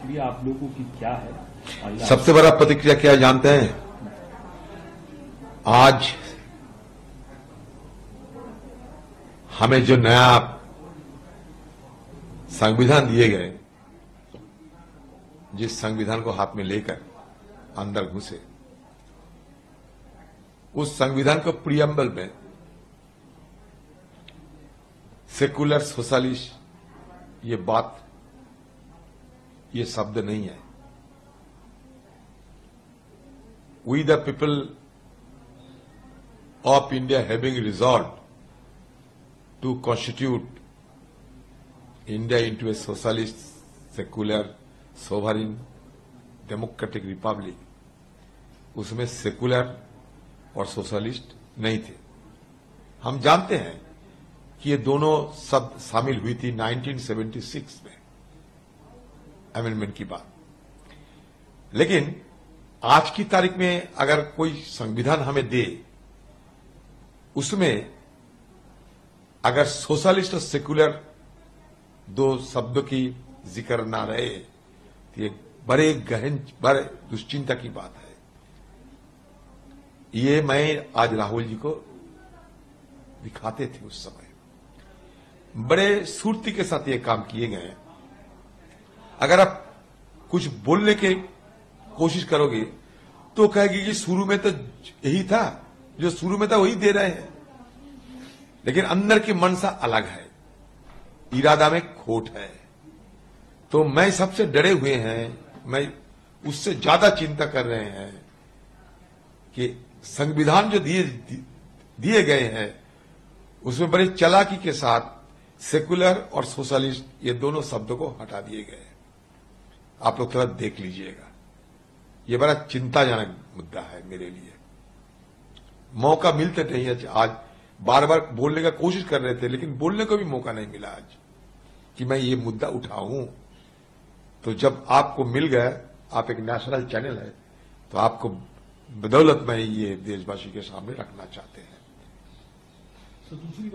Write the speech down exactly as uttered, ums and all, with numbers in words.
प्रतिक्रिया आप लोगों की क्या है? सबसे बड़ा प्रतिक्रिया क्या है जानते हैं? आज हमें जो नया संविधान दिए गए, जिस संविधान को हाथ में लेकर अंदर घुसे, उस संविधान को प्रियम्बल में सेकुलर सोशलिस्ट ये बात, ये शब्द नहीं है। We the people of India having resolve to constitute India into a socialist, secular, sovereign, democratic republic, उसमें सेकुलर और सोशलिस्ट नहीं थे। हम जानते हैं कि ये दोनों शब्द शामिल हुई थी नाइनटीन सेवेंटी सिक्स में अमेंडमेंट की बात। लेकिन आज की तारीख में अगर कोई संविधान हमें दे, उसमें अगर सोशलिस्ट और सेकुलर दो शब्दों की जिक्र ना रहे तो ये बड़े गहन, बड़े दुश्चिंता की बात है। ये मैं आज राहुल जी को दिखाते थे उस समय, बड़े सुर्ती के साथ ये काम किए गए। अगर आप कुछ बोलने की कोशिश करोगे तो कहेगी कि शुरू में तो यही था, जो शुरू में था वही दे रहे हैं, लेकिन अंदर की मनसा अलग है, इरादा में खोट है। तो मैं सबसे डरे हुए हैं, मैं उससे ज्यादा चिंता कर रहे हैं कि संविधान जो दिए दिए गए हैं उसमें बड़ी चालाकी के साथ सेकुलर और सोशलिस्ट ये दोनों शब्दों को हटा दिए गए। आप लोग थोड़ा देख लीजिएगा, ये बड़ा चिंताजनक मुद्दा है मेरे लिए। मौका मिलते नहीं है, आज बार बार बोलने का कोशिश कर रहे थे लेकिन बोलने को भी मौका नहीं मिला आज कि मैं ये मुद्दा उठाऊं। तो जब आपको मिल गया, आप एक नेशनल चैनल है, तो आपको बदौलत में ये देशवासी के सामने रखना चाहते हैं।